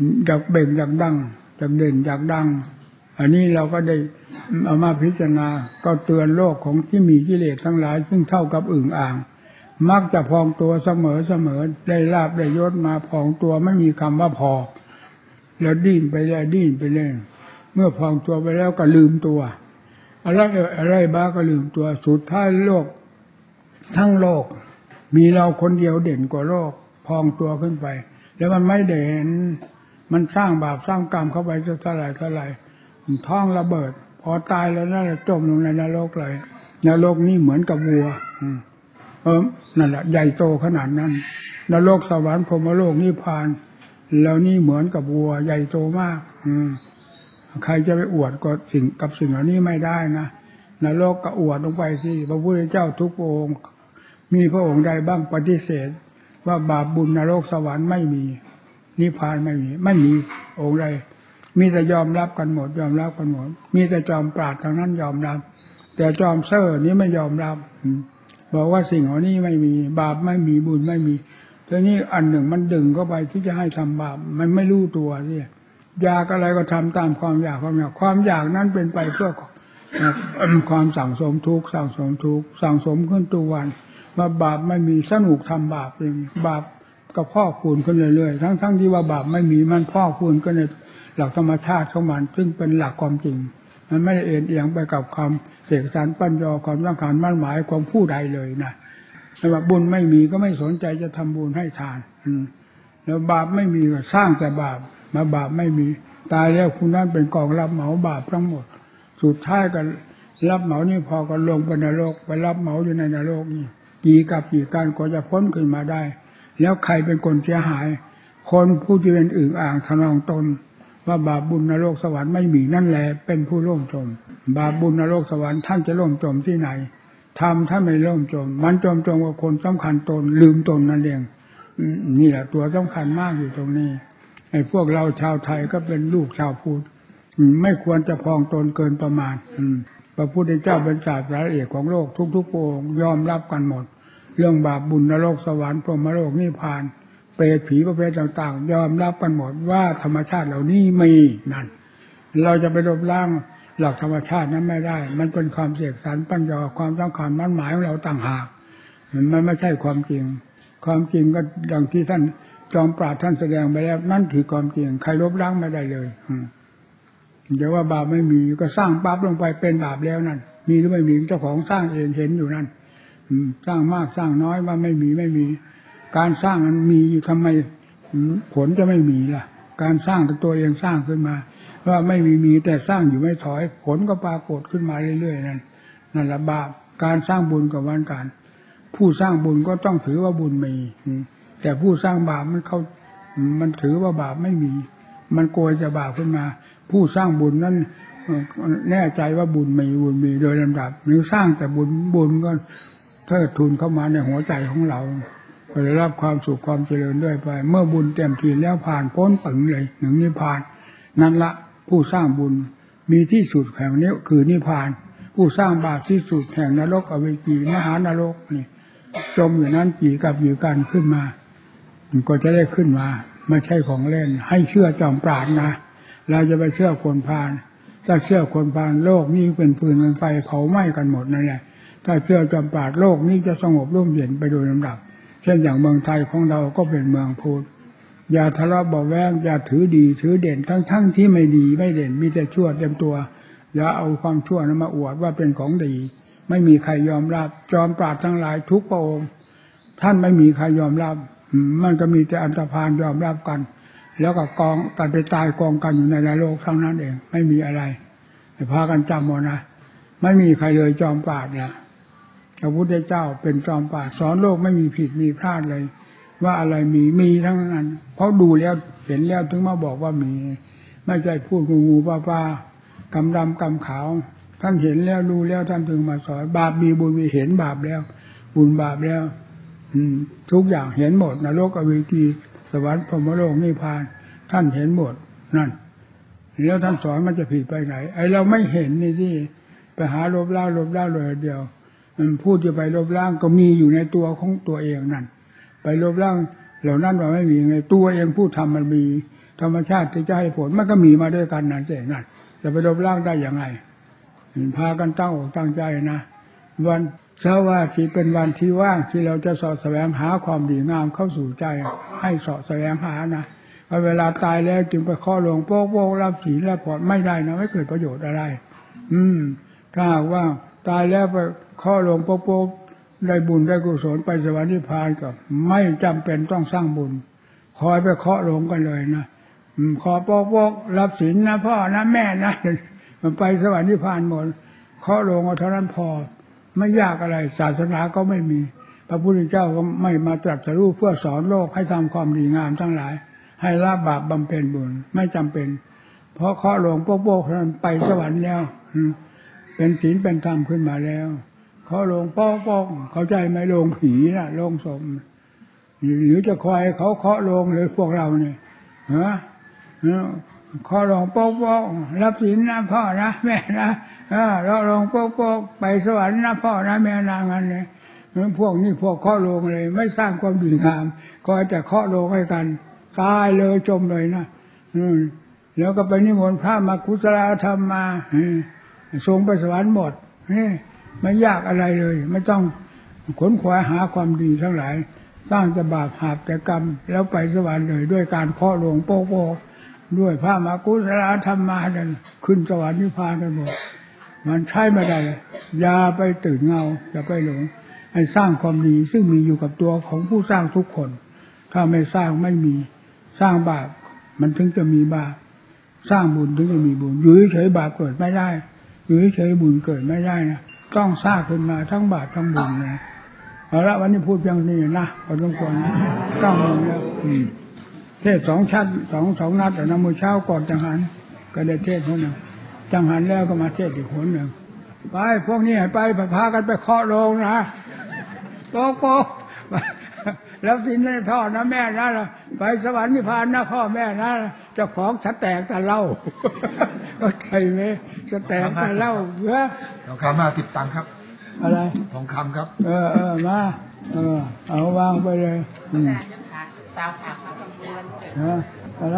อยากเบ่งอยากดังอยากเด่นอยากดังอันนี้เราก็ได้เอามาพิจารณาก็เตือนโลกของที่มีกิเลสทั้งหลายซึ่งเท่ากับอึ่งอ่างมักจะพองตัวเสมอเสมอได้ลาภได้ยศมาพองตัวไม่มีคำว่าพอแล้วดิ้นไปแล้วดิ้นไปเรื่อยเมื่อพองตัวไปแล้วก็ลืมตัวอะไรอะไรบ้าก็ลืมตัวสุดท้ายโลกทั้งโลกมีเราคนเดียวเด่นกว่าโลกพองตัวขึ้นไปแล้วมันไม่เด่นมันสร้างบาปสร้างกรรมเข้าไปเท่าไหร่เท่าไหร่ท้องระเบิดพอตายแล้วนั่นแหละจมลงในนรกเลยนรกนี่เหมือนกับวัวเออนั่นแหละใหญ่โตขนาดนั้นนรกสวรรค์พรหมโลกนิพพานแล้วนี่เหมือนกับวัวใหญ่โตมากอืมใครจะไปอวดก็สิ่งกับสิ่งเหล่านี้ไม่ได้นะนรกก็อวดลงไปที่พระพุทธเจ้าทุกพระองค์มีพระองค์ใดบ้างปฏิเสธว่าบาปบุญนรกสวรรค์ไม่มีนิพพานไม่มีไม่มีองค์ใดมีแต่ยอมรับกันหมดยอมรับกันหมดมีแต่จอมปราดทางนั้นยอมรับแต่จอมเซ่อนี้ไม่ยอมรับบอกว่าสิ่งเหล่านี้ไม่มีบาปไม่มีบุญไม่มีทีนี้อันหนึ่งมันดึงเข้าไปที่จะให้ทำบาปมันไม่รู้ตัวนี่อยากอะไรก็ทำตามความอยากความอยากความอยากนั้นเป็นไปเพื่อความสั่งสมทุกข์สั่งสมทุกข์สั่งสมขึ้นตัววันว่าบาปไม่มีสนุกทำบาปเองบาปก็พอกพูนขึ้นเรื่อยๆทั้งๆที่ว่าบาปไม่มีมันพอกพูนก็ในหลักธรรมชาติของมันซึ่งเป็นหลักความจริงมันไม่ได้เอ็นเอียงไปกับความเสกสรรปั้นยอความต้องการมั่นหมายของผู้ใดเลยนะแต่ว่าบุญไม่มีก็ไม่สนใจจะทำบุญให้ทานแล้วบาปไม่มีก็สร้างแต่บาปมาบาปไม่มีตายแล้วคุณนั่นเป็นกองรับเหมาบาปทั้งหมดสุดท้ายก็รับเหมานี่พอก็ลงไปนรกไปรับเหมาอยู่ในนรกนี่กี่กับกี่การก็จะพ้นขึ้นมาได้แล้วใครเป็นคนเสียหายคนผู้ที่เป็นอึ่งอ่างทะนองตนว่าบาปบุญนรกสวรรค์ไม่มีนั่นแหละเป็นผู้ล่มจมบาปบุญนรกสวรรค์ท่านจะล่มจมที่ไหนทำท่านไม่ล่มจมมันจมจมกับคนสำคัญตนลืมตนนั่นเองนี่แหละตัวสำคัญมากอยู่ตรงนี้ไอ้พวกเราชาวไทยก็เป็นลูกชาวพุทธไม่ควรจะพองตนเกินประมาณพระพุทธเจ้าเป็นศาสดาเอกของโลกทุกๆพระองค์ยอมรับกันหมดเรื่องบาปบุญนรกสวรรค์พรหมโลกนิพพานเปรตผีประเภทต่างๆยอมรับกันหมดว่าธรรมชาติเหล่านี้มีนั่นเราจะไปลบล้างหลักธรรมชาตินั้นไม่ได้มันเป็นความเสกสรรปัญญาความต้องการมั่นหมายของเราต่างหากมันไม่ใช่ความจริงความจริงก็ดังที่ท่านจอมปราดท่านแสดงไปแล้วนั่นคือความจริงใครลบล้างไม่ได้เลยเดี๋ยวว่าบาปไม่มีก็สร้างปั๊บลงไปเป็นบาปแล้วนั่นมีหรือไม่มีเจ้าของสร้างเองเห็นอยู่นั่นสร้างมากสร้างน้อยว่าไม่มีไม่มีการสร้างมันมีทำไมผลจะไม่มีล่ะการสร้างตัวเองสร้างขึ้นมาว่าไม่มีมีแต่สร้างอยู่ไม่ถอยผลก็ปรากฏขึ้นมาเรื่อยๆนั่นนั่นละบาปการสร้างบุญกับวันการผู้สร้างบุญก็ต้องถือว่าบุญมีแต่ผู้สร้างบาปมันเขามันถือว่าบาปไม่มีมันโกยจะบาปขึ้นมาผู้สร้างบุญนั้นแน่ใจว่าบุญมีบุญมีโดยลำดับหรือสร้างแต่บุญบุญก็เทิดทูนเข้ามาในหัวใจของเราก็ได้รับความสุขความเจริญด้วยไปเมื่อบุญเต็มที่แล้วผ่านพ้นปึงเลยหนึ่งนิพพานนั่นละผู้สร้างบุญมีที่สุดแห่งนี้คือนิพพานผู้สร้างบาปที่สุดแห่งนรกอเวจีมหานรกนี่จมอยู่นั้นกี่กับกี่การขึ้นมาก็จะได้ขึ้นมาไม่ใช่ของเล่นให้เชื่อจอมปราดนะเราจะไปเชื่อคนพาลถ้าเชื่อคนพาลโลกนี้เป็นฟืนเป็นไฟเผาไหม้กันหมดนั่นแหละถ้าเชื่อจอมปราดโลกนี้จะสงบร่มเย็นไปโดยลำดับเช่นอย่างเมืองไทยของเราก็เป็นเมืองพุทธอย่าทะเลาะเบาแวงอย่าถือดีถือเด่นทั้งทั้งที่ไม่ดีไม่เด่นมีแต่ชั่วเต็มตัวอย่าเอาความชั่วนั้นมาอวดว่าเป็นของดีไม่มีใครยอมรับจอมปราดทั้งหลายทุกพระองค์ท่านไม่มีใครยอมรับมันก็มีแต่อันธพาลยอมรับกันแล้วก็กองตัดไปตายกองกันอยู่ในโลกทั้งนั้นเองไม่มีอะไรพากันจำหมดนะไม่มีใครเลยจอมปราดเนี่ยพระพุทธเจ้าเป็นจอมปราดสอนโลกไม่มีผิดมีพลาดเลยว่าอะไรมีมีทั้งนั้นเพราะดูแล้วเห็นแล้วถึงมาบอกว่ามีไม่ใช่พูดงูงูป้าป้ากำดำกำขาวท่านเห็นแล้วดูแล้วท่านถึงมาสอนบาปมีบุญมีเห็นบาปแล้วบุญบาปแล้วทุกอย่างเห็นหมดนรกอเวจีสวรรค์พรหมโลกนิพพานท่านเห็นหมดนั่นแล้วท่านสอนมันจะผิดไปไหนไอ้เราไม่เห็นนี่ที่ไปหาลบล้างลบล้างเลยเดียวมันพูดจะไปลบล้างก็มีอยู่ในตัวของตัวเองนั่นไปลบล้างเหล่านั้นว่าไม่มีไงตัวเองผู้ทำมันมีธรรมชาติที่จะให้ผลมันก็มีมาด้วยกันนั่นเองนั่นจะไปลบล้างได้อย่างไงพากันตั้งอกตั้งใจนะวันเช้าว่าสิเป็นวันที่ว่างที่เราจะสอดแสวงหาความดีงามเข้าสู่ใจให้สอดแสวงหานะเวลาตายแล้วจึงไปข้อลงโป๊กโป๊กรับศีลรับผ่อนไม่ได้นะไม่เกิดประโยชน์อะไรอืมถ้าหากว่าตายแล้วไปข้อลงโป๊กโป๊กได้บุญได้กุศลไปสวรรค์นิพพานก็ไม่จำเป็นต้องสร้างบุญคอยไปเคาะลงกันเลยนะขอโป๊กโป๊กรับศีลนะพ่อนะแม่นะมันไปสวรรค์นิพพานหมดเคาะลงเอาเท่านั้นพอไม่ยากอะไรศาสนาก็ไม่มีพระพุทธเจ้าก็ไม่มาตรัสรู้เพื่อสอนโลกให้ทำความดีงามทั้งหลายให้ละบาปบำเพ็ญบุญไม่จำเป็นเพราะเคาะลงโป๊กโป๊กนั้นไปสวรรค์แล้วเป็นศีลเป็นธรรมขึ้นมาแล้วเคาะลงโป๊กโป๊กเข้าใจไหมลงผีนะลงศพหรือจะคอยเขาเคาะลงหรือพวกเราเนี่ยฮะเคาะลงโป๊กโป๊กรับศีลนะพ่อนะแม่นะเออเราลงโป๊กโป๊กไปสวรรค์นะพ่อนะแม่นางนั้นเนี่ยพวกนี้พวกเคาะลงเลยไม่สร้างความดีงามก็จะเคาะลงให้กันตายเลยจมเลยนะอืมแล้วก็ไปนิมนต์พระมากุศลธรรมมาส่งไปสวรรค์หมดนี่ไม่ยากอะไรเลยไม่ต้องขนขวายหาความดีทั้งหลายสร้างแต่บาปหาแต่กรรมแล้วไปสวรรค์เลยด้วยการเคาะลงโป๊กโป๊กด้วยพระมากุศลธรรมมาดันขึ้นสวรรค์นิพพานกันหมดมันใช่ไม่ได้อย่าไปตื่นเงาอย่าไปหลงให้สร้างความดีซึ่งมีอยู่กับตัวของผู้สร้างทุกคนถ้าไม่สร้างไม่มีสร้างบาปมันถึงจะมีบาปสร้างบุญถึงจะมีบุญอยู่เฉยบาปเกิดไม่ได้อยู่เฉยบุญเกิดไม่ได้นะต้องสร้างขึ้นมาทั้งบาปทั้งบุญนะเอาละวันนี้พูดอย่างนี้นะพอสมควรเก้าโมงแล้วเทศสองชั้นสองสองนัดแต่น้ำมือเช้าก่อนจังหันก็ได้เทศคนหนึ่งจังหันแล้วก็มาเทศอีกคนหนึ่งไปพวกนี้ไปพากันไปเคาะโลงนะโป๊กโป๊กแล้วสินให้พ่อนะแม่นะไปสวรรค์นิพพานนะพ่อแม่นะเจ้าของสแตกแต่เล่าก็ใครไหมสแตกแต่เล่าเยอะทองคำมาติดตังครับอะไรทองคำครับเออเออมาเออเอาวางไปเลยอืมนะอะไร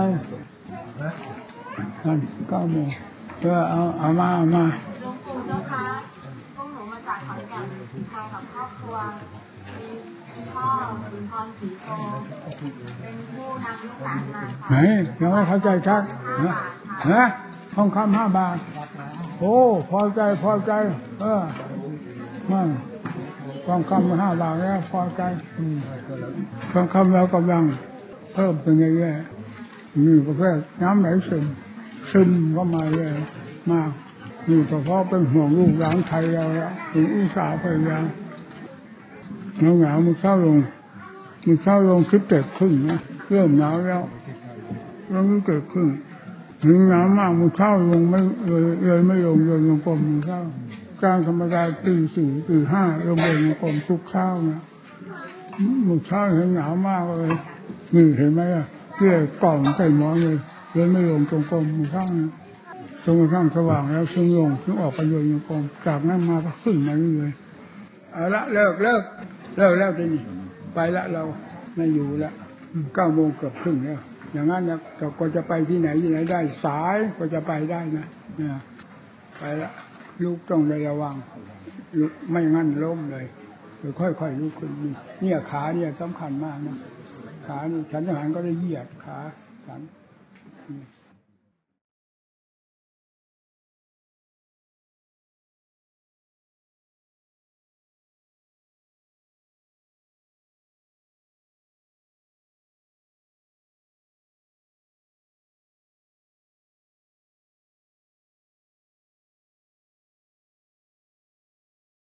นั่นเก้าโมงเออเอาเอามาเอามาหลวงปู่เจ้าคะพวกหนูมาจากขอนแก่นมากับครอบครัวมีพ่อสุนทรศรีโตเป็นผู้นำลูกหลานมาค่ะไหนยังไม่เข้าใจชัดฮะทองคำห้าบาทโอ้พอใจพอใจเออมาทองคำห้าบาทแล้วพอใจทองคำแล้วกำลังเพิ่มเป็นไงแย่นี่ประเภทน้ำไหลซึมซึมก็มาเลยมากนี่ก็เพราะเป็นห่วงลูกหลานไทยเราละถึงอุตส่าห์พยายามหนาวหนาวมันเศร้าลงมันเศร้าลงคิดเกิดขึ้นนะเริ่มหนาวแล้วเริ่มเกิดขึ้นถึงหนาวมากมันเศร้าลงไม่เลยเลยไม่ลงเลยลงกลมมันเศร้ากลางธรรมดาตีสี่ตีห้าลงเลยลงกลมทุกเช้านะมันเช้าเห็นหนาวมากเลยนี่เห็นไหมอ่ะเกี่ยกล่องใส่หมอนเลยเลยไม่ลงตรงกลมมันเศร้าตรงข้างสว่างแล้วซึ่งลงซึ่งออกไปโยนลงกลมจากนั้นมาก็ขึ้นมาเลยเอาละเลิกเลิกเลิกแล้วทีนี้ไปละเราไม่อยู่ละเก้าโมงเกือบครึ่งแล้วอย่างนั้นนะก็จะไปที่ไหนที่ไหนได้สายก็จะไปได้นะเนี่ยไปละลูกต้องระวังลูกไม่งั้นล้มเลยค่อยๆลุกขึ้นเนี่ยขาเนี่ยสำคัญมากนะขานี่ฉันทหารก็ได้เหยียดขาฉัน